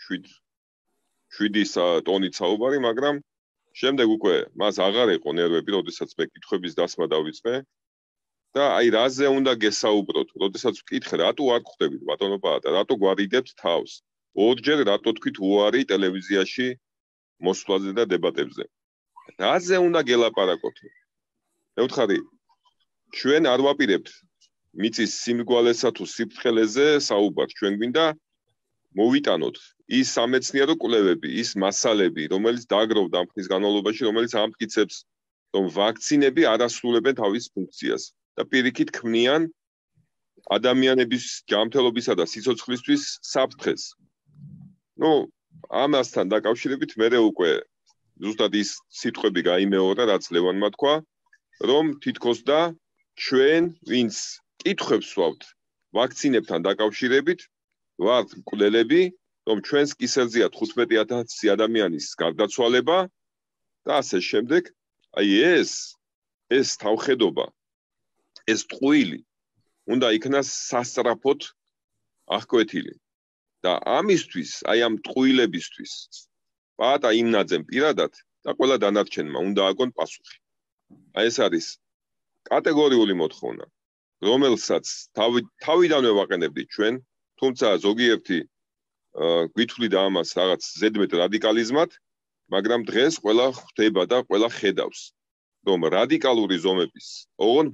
7 ტონით საუბარი მაგრამ შემდეგ უკვე მას აღარ იყო ნერვები როდესაც მე კითხვების დასმა დავიწყე და აი რაზე უნდა გესაუბროთ როდესაც ვკითხე რატო არ ხვდებით ბატონო პაატა რატო გვარიდებთ თავს ორჯერ რატო თქვით უარი ტელევიზიაში მოსვლაზე და დებატებზე რაზე უნდა გელაპარაკოთ მე ვთხარი ჩვენ არ ვაპირებთ მიწის სიმრგვალესა თუ სიფრთხილეზე საუბარს ჩვენ გვინდა მოვიტანოთ ის სამეცნიერო კვლევები ის მასალები რომელიც დააგროვდა ამ ხნის განმავლობაში რომელიც ამტკიცებს რომ ვაქცინები არ ასრულებენ თავის ფუნქციას და პირიქით ქმნიან ადამიანების ჯანმრთელობისა და სიცოცხლისთვის საფრთხეს. ნუ ამასთან დაკავშირებით მე უკვე ზუსტად ის სიტყვები გაიმეორა რაც ლევანმა თქვა რომ თითქოს და ჩვენ ვინც კითხვებს ვსვავთ ვაქცინებთან დაკავშირებით ვართ მკვლელები რომ ჩვენს კისერზეა 15000 ადამიანის გარდაცვალება და ასე შემდეგ აი ეს თავხედობა ეს ტყუილი უნდა იქნას სასწრაფოდ აღკვეთილი და ამისთვის აი ამ ტყუილებისთვის პაატა იმნაძემ პირადად და ყველა დანარჩენმა უნდა აგონ პასუხი აი ეს არის კატეგორიული მოთხოვნა რომელსაც თავიდანვე ვაყენებდით ჩვენ თუმცა ზოგიერთი გვითვლიდა ამას რაღაც ზედმეტ რადიკალიზმად მაგრამ დღეს ყველა ხვდება და ყველა ხედავს რომ რადიკალური ზომების ოღონ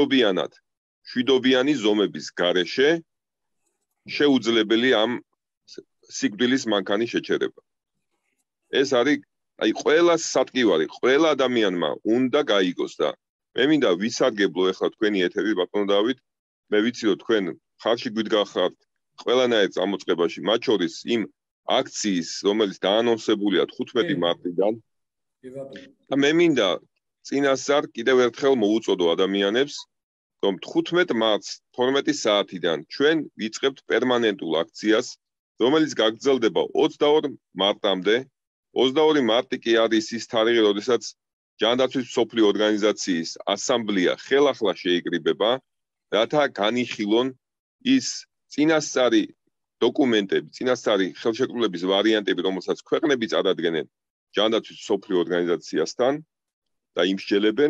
მშვიდობიანი ზომების გარეშე შეუძლებელი ამ სიკვდილის მანქანის შეჩერება. ეს არის აი ყველა სატკივარი, ყველა ადამიანმა უნდა გაიგოს და მე მინდა ვისარგებლო ახლა თქვენი ეთერი ბატონო დავით, მე ვიცი რომ თქვენ ხალხში გვიდგახართ ყველანაირ წამოწყებაში, მათ შორის იმ აქციის, რომელიც დაანონსებულია 15 მარტიდან. და მე მინდა წინასწარ კიდევ ერთხელ მოუწოდო ადამიანებს რომ 15 მარტს 12 საათიდან ჩვენ ვიწყებთ პერმანენტულ აქციას, რომელიც გაგრძელდება 22 მარტამდე. 22 მარტი კი არის ის თარიღი, როდესაც ჯანდაცვის მსოფლიო ორგანიზაციის ასამბლეა ხელახლა შეიკრიბება, რათა განიხილონ ის წინასწარი დოკუმენტები, წინასწარი ხელშეკრულების ვარიანტები, რომელსაც ქვეყნები წარადგენენ ჯანდაცვის მსოფლიო ორგანიზაციასთან და იმსჯელებენ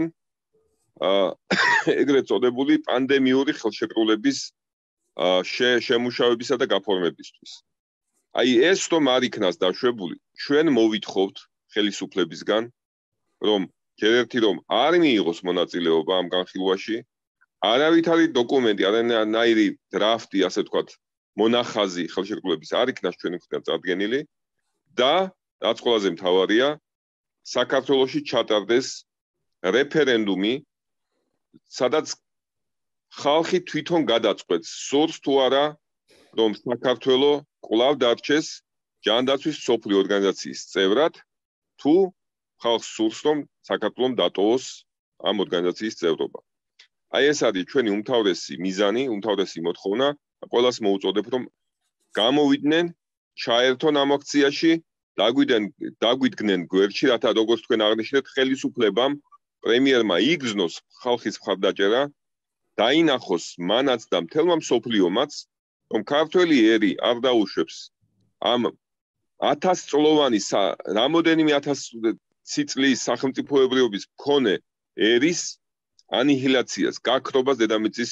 ეგრეთ წოდებული პანდემიური ხელშეკრულების შემუშავებისა და გაფორმებისთვის. აი ეს რომ არ იქნას დაშვებული, ჩვენ მოვითხოვთ ხელისუფლებისგან, რომ ჯერერთი რომ არ მიიღოს მონაწილეობა ამ განხილვაში, არავითარი დოკუმენტი, არანაირი დრაფტი, ასე ვთქვათ, მონახაზი ხელშეკრულების არ იქნას ჩვენი მხრიდან წარდგენილი და რაც ყველაზე მთავარია, საქართველოში ჩატარდეს რეფერენდუმი, სადაც ხალხი თვითონ გადაწყვეტს, სურს თუ არა, რომ საქართველო კვლავ დარჩეს ჯანდაცვის სოფლიო ორგანიზაციის წევრად, თუ ხალხს სურს, რომ საქართველოს დატოვოს ამ ორგანიზაციის წევრობა. Აი ეს არის ჩვენი უმთავრესი მიზანი, უმთავრესი მოთხოვნა, ყველას მოუწოდებ, რომ გამოვიდნენ, ჩაერთონ ამ აქციაში, დაგვიდგნენ გვერდში, რათა როგორც თქვენ აღნიშნეთ, ხელისუფლებამ, პრემიერმა იგრძნოს ხალხის მხარდაჭერა, დაინახოს მანაც და მთელმა მსოფლიომაც, რომ ქართველი ერი არ დაუშვებს ამ 1000 წლოვანი რამოდენიმე 1000 წლის სახელმწიფოებრიობის მქონე ერის ანიჰილაციას, გაქრობას დედამიწის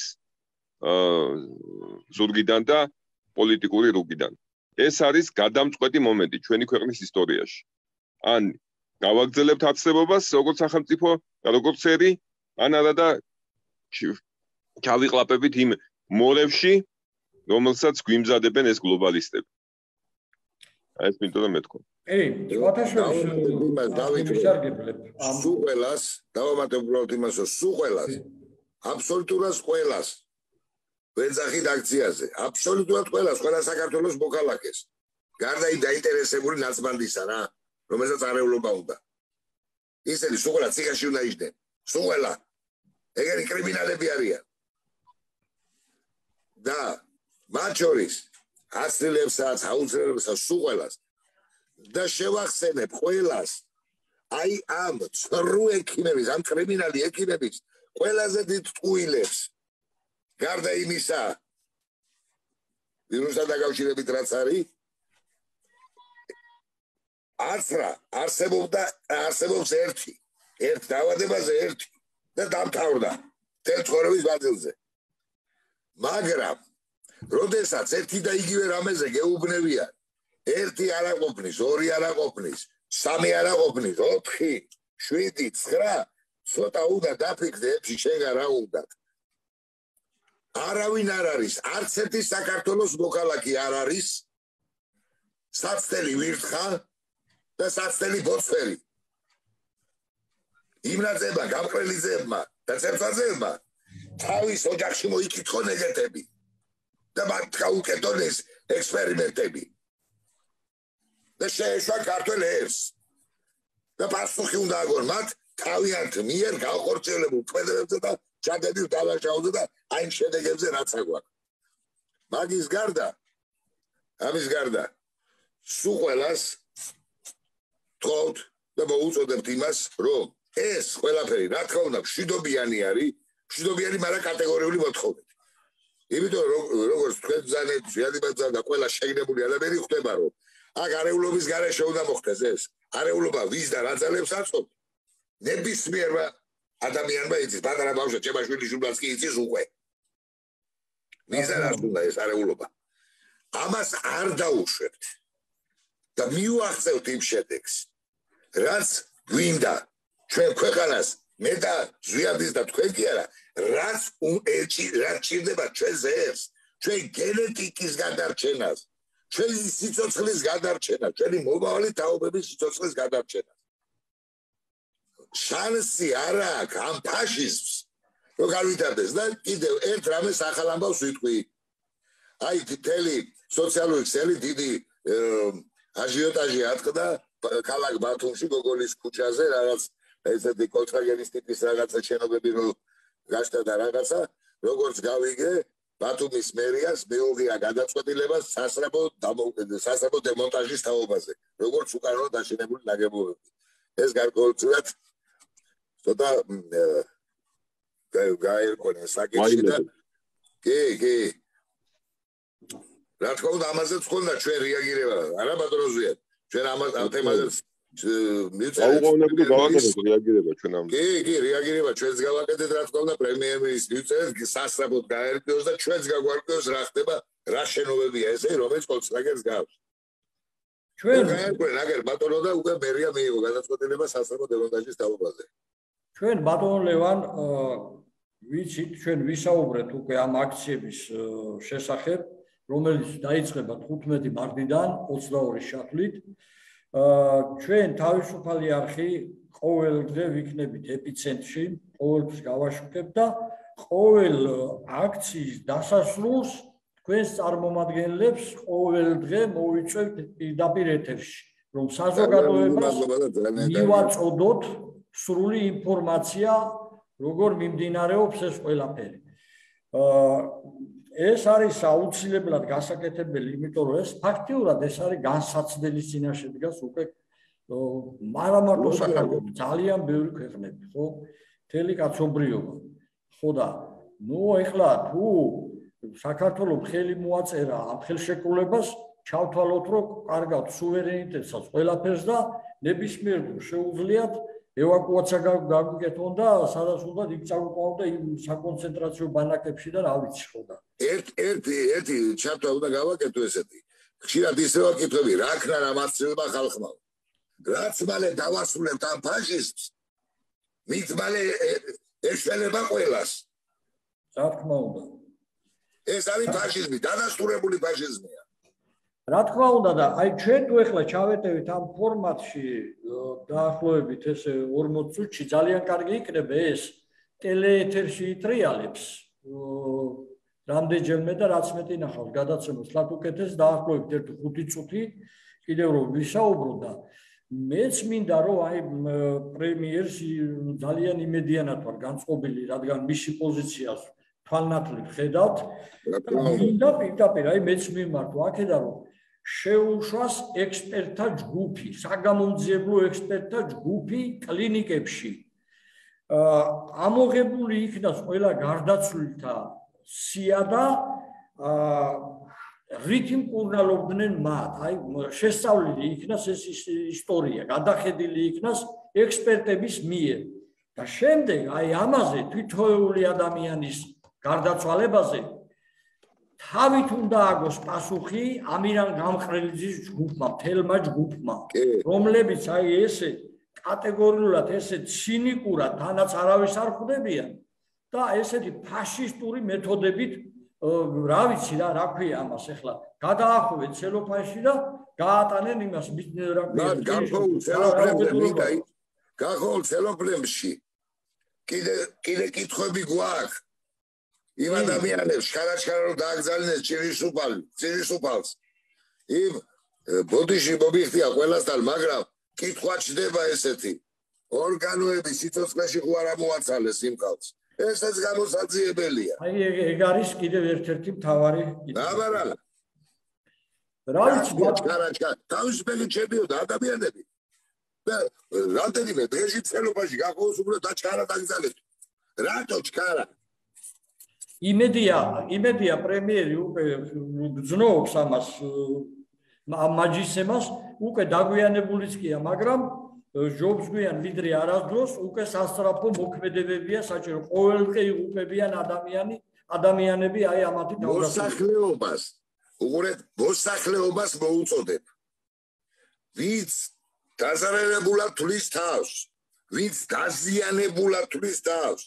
ზურგიდან და პოლიტიკური რუგიდან. ეს არის გადამწყვეტი მომენტი ჩვენი ქვეყნის ისტორიაში. ან გავაგრძელებთ აცნებობას, როგორც სახელმწიფო და როგორც ერი, ან არა და ჩავიყლაპებით იმ მორევში, რომელსაც გვიმზადებენ ეს გლობალისტები. ეს მინდოდა რომ მეთქვა. სულ ყველას, დავამატებ უბრალოდ იმას, რომ სულ ყველას, აბსოლუტურად ყველას ვეძახით აქციაზე, აბსოლუტურად ყველას, ყველა საქართველოს მოქალაქეს. გარდა იმ დაინტერესებული ნაცბანდისა რა, რომელსაც არეულობა უნდა. ისინი სულ ყველა ციხეში უნდა იჯდნენ. სულ ყველა. ეგენი კრიმინალები არიან. და მათ შორის აცნილებსაც, აუცილებლობასაც სულ ყველას და შევახსენებ ყველას აი ამ ცრუ ექიმების, ამ კრიმინალი ექიმების ყველაზე დიდ ტყუილებს გარდა იმისა ვირუსთან დაკავშირებით რაც არის არსებობს ერთ დაავადებაზე ერთი და დამთავრდა მთელ ცხოვრების მანძილზე. მაგრამ როდესაც ერთი და იგივე რამეზე გეუბნებიან, ერთი არ აყოფნის, ორი არ აყოფნის, სამი არ აყოფნის, 4, 7, 9, ცოტა უნდა დაფიქრდე, შეგა რა უნდა. არავინ არ არის, არც ერთი საქართველოს მოქალაქე არ არის, საცდელი ვირთხა და საცდელი ბოცფერი. იმ ნაწება გამყრელი ძებმა და წევწაძებმა თავის ოჯახში მოიკითხონ ეგეთები და მათ გაუკეთონ ეს ექსპერიმენტები და შეეშვა ქართველ ერს და პასუხი უნდა აგონ მათ თავიანთ მიერ განხორციელებულ ქმედებებზე და ჩადებულ დალაშაულზე და აი შედეგებზე რაც აგვაქვს. მაგის გარდა, ამის გარდა სულ ყველას თხოვთ და მოუწოდებთ იმას, რომ ეს ყველაფერი რა თქმა უნდა მშვიდობიანი არის, მშვიდობიანი, მაგრამ კატეგორიული მოთხოვნით. იმიტომ როგორც თქვენ ბრძანეთ, ზიადიბაძე და ყველა შეგნებული ადამიანები ხვდება, რომ აქ არეულობის გარეშე უნდა მოხდეს ეს. არეულობა ვის და რა ძალებს აწვდით? ნებისმიერმა ადამიანმა იცის, პატარა ბავშვი ჩემაშვილის შუბლაც კი იცის უკვე. ვის და რას უნდა ეს არეულობა? ამას არ დაუშვებთ და მიუაღწევთ იმ შედეგს, რაც გვინდა ჩვენ ქვეყანას მე და ზვიადის და თქვენ კი არა, რაც ჭირდება ჩვენზე ეს, ჩვენ გენეტიკის გადარჩენას, ჩვენი სიცოცხლის გადარჩენას, ჩვენი მომავალი თაობების სიცოცხლის გადარჩენას. შანსი არ აქვს ამ ფაშიზმს, რომ გავითარდეს და კიდევ ერთ რამეს ახალ ამბავს ვიტყვი. აი მთელი სოციალური ქსელი დიდი აჟიოტაჟი ატყდა ქალაქ ბათუმში გოგოლის ქუჩაზე, რაღაც ესეთი კონტრაგენის ტიპის რაღაცა შენობები რო გაშთა და რაღაცა, როგორც გავიგე, ბათუმის მერიას მეუღია გადაწყვეტილებას სასწრაფო დემონტაჟის თაობაზე, როგორც უკანონო დაშენებული ნაგებობები. ეს გარკვეულწილად ცოტა გაერკვენა საკითხი და კი. რა თქმა უნდა, ამაზეც ხონდა ჩვენ რეაგირება, არა ბატონო ზვიად. ჩვენ ამ თემაზე აუღოვნებლივ გავაკეთეთ რეაგირება ჩვენ ამ. კი, რეაგირება ჩვენც გავაკეთეთ, რა თქმა უნდა, პრემიერ-მინისტრის მივწერეთ, სასწრაფოდ გაერკვიოს და ჩვენც გაგვარკვიოს რა ხდება, რა შენობებია ესე, რომელიც კონცлагერს გავს. ჩვენ გაერკვენ, აგერ ბატონო და უკვე მერია მიიღო გადაწყვეტილება სასწრაფო დემონტაჟის თაობაზე. ჩვენ ბატონო ლევან ვიცით, ჩვენ ვისაუბრეთ უკვე ამ აქციების შესახებ, რომელიც დაიწყება 15 მარტიდან 22 შაბათით. ჩვენ თავისუფალი არხი ყოველდღე ვიქნებით ეპიცენტრში, ყოველთვის გავაშუქებ და ყოველ აქციის დასასრულს თქვენს წარმომადგენლებს ყოველ დღე მოვიწევთ პირდაპირ ეთერში, რომ საზოგადოებას მივაწოდოთ სრული ინფორმაცია, როგორ მიმდინარეობს ეს ყველაფერი. ეს არის აუცილებლად გასაკეთებელი, იმიტომ რომ ეს ფაქტიურად ეს არის განსაცდელის წინაშე დგას უკვე მარტო საქართველოს ძალიან ბევრი ქვეყნები, ხო? მთელი კაცობრიობა. ხო და ეხლა თუ საქართველოს ხელი მოაწერა ამ ხელშეკრულებას, ჩავთვალოთ, რომ კარგავთ სუვერენიტეტსაც ყველაფერს და ნებისმიერ შეუძლიათ ევაკუაცია გაგვიკეთონ და სადაც უნდა იქ წავიყვანოთ და იმ საკონცენტრაციო ბანაკებში და რა ვიცი ხო და ერთი ჩართვა უნდა გავაკეთო ესეთი. ხშირად ისევა კითხვები, რა ქნა რა მასწავლება ხალხმა. რაც მალე დავასრულებთ ამ ფაშიზმს, მით მალე ეშველება ყველას. რა თქმა უნდა. ეს არის ფაშიზმი, დადასტურებული ფაშიზმია. რა თქმა უნდა და აი ჩვენ თუ ეხლა ჩავეტევით ამ ფორმატში დაახლოებით ესე 40 წუთში ძალიან კარგი იქნება ეს ტელეეთერში იტრიალებს რამდენჯერმე და რაც მეტი ნახავს გადაცემას ლათ უკეთეს დაახლოებით 1-5 წუთი კიდევ რომ ვისაუბრო და მეც მინდა რომ აი პრემიერს ძალიან იმედიანად ვარ განწყობილი რადგან მისი პოზიციას თვალნათლივ ხედავთ მინდა პირდაპირ აი მეც მიმართო აქედან რომ შეუშვას ექსპერტთა ჯგუფი, საგამომძიებლო ექსპერტთა ჯგუფი კლინიკებში. ამოღებული იქნას ყველა გარდაცვლილთა სია და რითი მკურნალობდნენ მათ. აი შესწავლილი იქნას ეს ისტორია, გადახედილი იქნას ექსპერტების მიერ. და შემდეგ აი ამაზე თვითოეული ადამიანის გარდაცვალებაზე თავით უნდა აგოს პასუხი ამირან გამყრელიძის ჯგუფმა, თელმა ჯგუფმა, რომლებიც აი ესე კატეგორიულად ესე ცინიკურად თანაც არავის არ ხვდებიან და ესეთი ფაშისტური მეთოდებით რა ვიცი რა ქვია ამას ახლა გადაახვევენ ცელოფანში და გაატანენ იმას რა ქვია გახოლ ცელოფანში კიდე კითხვები გვაქვს იმ ადამიანებს შარაშკარა რომ დააგზავნეს ჭირისუფალს იმ ბოდიში მომიხდია ყველასთან მაგრამ კითხვა ჩდება ესეთი ორგანოები სიცოცხლეში ხო არ მოაცალეს იმ ხალხს ესეც გამოსაძიებელია აი ეგ არის კიდევ ერთ-ერთი მთავარი აბარა რა ვიცი შარაშკარა თავისუფლად შედიოდა ადამიანები და რამდენიმე დღეში ცელოფანში გახოს უფრო დაჩქარა დაგზავნეს რატო ჩქარა იმედია პრემიერი უკვე გძნობს ამას მაჯისემას უკვე დაგვიანებულიც კია მაგრამ ჯობს გვიან ვიდრე არასდროს უკვე სასწრაფო მოქმედებებია საჭირო ყოველდღე იღუპებიან ადამიანები აი ამათი მოსახლეობას უყურეთ მოსახლეობას მოუწოდებ ვინც დაზარალებულად თulis თავს ვინც დაზიანებულად თulis თავს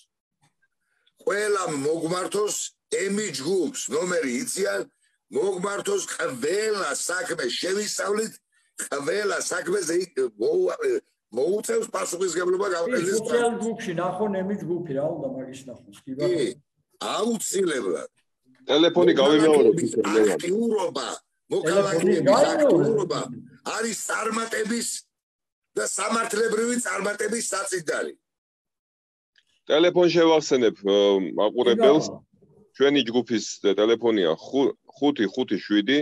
ყველა მოგმართოს ემი ჯგუფს ნომერი იციან მოგმართოს ყველა საქმე შევისწავლით ყველა საქმეზე მოუწევს პასუხისგებლობა გავყენოს სოციალურ ჯგუფში ნახონ ემი ჯგუფი რა უნდა მაგის ნახოს კი ბატონო აუცილებლად ტელეფონი გავიმეორებ აქტიურობა მოქალაქეების აქტიურობა არის წარმატების და სამართლებრივი წარმატების საწინდარი ტელეფონ შევახსენებ მაყურებელს ჩვენი ჯგუფის ტელეფონია 557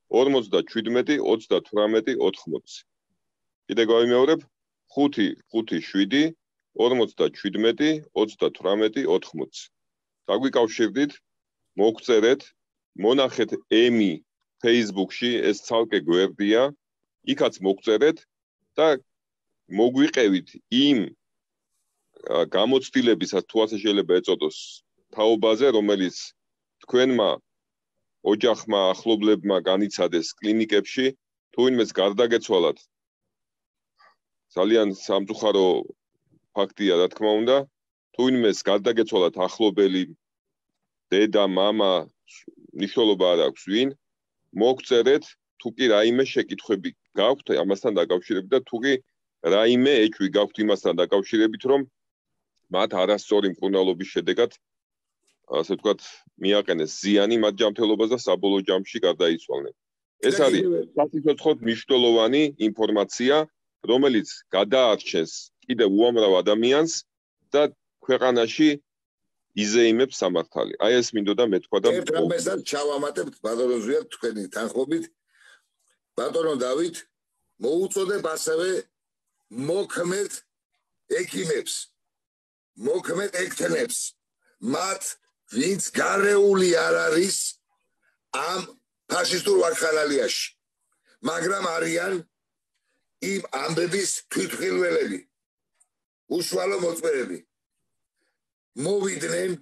57 38 80 კიდე გავიმეორებ 557 57 38 80 დაგვიკავშირდით მოგწერეთ მონახეთ ემი Facebook-ში ეს ცალკე გვერდია იქაც მოგწერეთ და მოგვიყევით იმ გამოცდილებისაც თუ ასე შეიძლება ეწოდოს თაობაზე რომელიც თქვენმა ოჯახმა ახლობლებმა განიცადეს კლინიკებში თუ იმეს გარდაგეცვალათ ძალიან სამწუხარო ფაქტია რა თქმა უნდა თუ იმეს გარდაგეცვალათ ახლობელი დედა მამა ნიშნულობა არ აქვს ვინ მოგწერეთ თუ კი რაიმე შეკითხვები გაქვთ ამასთან დაკავშირებით და თუ კი რაიმე ეჭვი გაქვთ იმასთან დაკავშირებით რომ მათ არასწორი მკურნალობის შედეგად ასე ვთქვათ, მიაყენეს ზიანი მათ ჯანმრთელობას და საბოლოო ჯამში გარდაიცვალნენ. ეს არის სასიცოცხლოდ მნიშვნელოვანი ინფორმაცია, რომელიც გადაარჩენს კიდევ უამრავ ადამიანს და ქვეყანაში იზეიმებს სამართალი. აი ეს მინდოდა მეთქვა და ერთ რამესაც ჩავამატებთ ბატონო ზვიად თქვენი თანხმობით. ბატონო დავით მოუწოდებ ასევე მოქმედ ექიმებს, მოქმედ ექთნებს, მათ ვინც გარეული არ არის ამ ფაშისტურ ვაკხანალიაში, მაგრამ არიან იმ ამბების თვითმხილველები, უშუალო მოწმეები. მოვიდნენ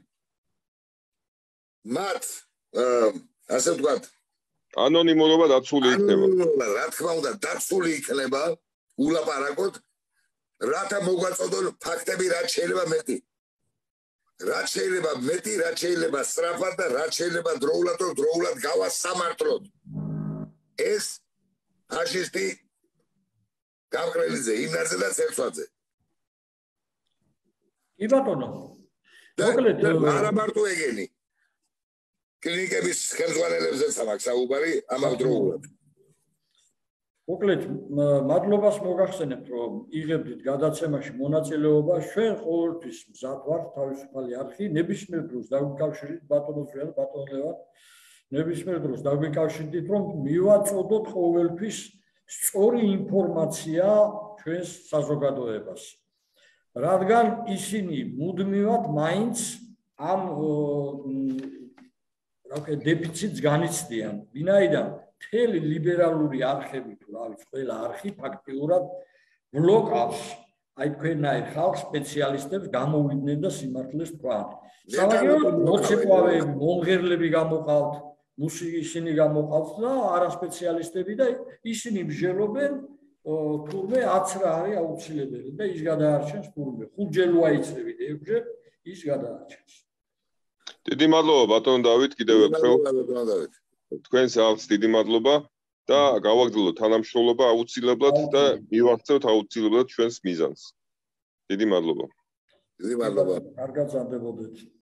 მათ ასე ვთქვათ ანონიმურობა დაცული იქნება. რა თქმა უნდა დაცული იქნება ულაპარაკოთ, რათა მოგვაწოდონ ფაქტები რაც შეიძლება მეტი. რაც შეიძლება მეტი, რაც შეიძლება სწრაფად და რაც შეიძლება დროულად გავასამართლოთ. ეს ფაშისტი გამყრელიძე, იმნაძე და ცერცვაძე. კი ბატონო. მოკლედ არა მარტო ეგენი. კლინიკების ხელმძღვანელებზეც აქვს საუბარი ამავდროულად. მოკლედ მადლობას მოგახსენებთ, რომ იღებდით გადაცემაში მონაწილეობა. ჩვენ ყოველთვის მზად ვართ თავისუფალი არხი, ნებისმიერ დროს დაგვიკავშირდით ბატონო ზვიად, ბატონო ლევან, ნებისმიერ დროს დაგვიკავშირდით, რომ მივაწოდოთ ყოველთვის სწორი ინფორმაცია ჩვენს საზოგადოებას. რადგან ისინი მუდმივად მაინც ამ დეფიციტს განიცდიან, ვინაიდან მთელი ლიბერალური არხები თუ რა ვიცი, ყველა არხი ფაქტიურად ბლოკავს აი თქვენნაირ ხალხ სპეციალისტებს გამოვიდნენ და სიმართლეს თქვან. სამაგიეროდ მოცეკვავეები, მომღერლები გამოყავთ, ისინი გამოყავთ და არასპეციალისტები და ისინი მსჯელობენ თურმე 10 რა არის აუცილებელი და ის გადაარჩენს თურმე 5 ჯერ უაიწევით 6 ჯერ ის გადაარჩენს. დიდი მადლობა ბატონ დავით, კიდევ ერთხელ თქვენს არხს დიდი მადლობა და გავაგრძელოთ თანამშრომლობა აუცილებლად და მივახცევთ აუცილებლად ჩვენს მიზანს. დიდი მადლობა. დიდი მადლობა. კარგად ზარდებოდეთ.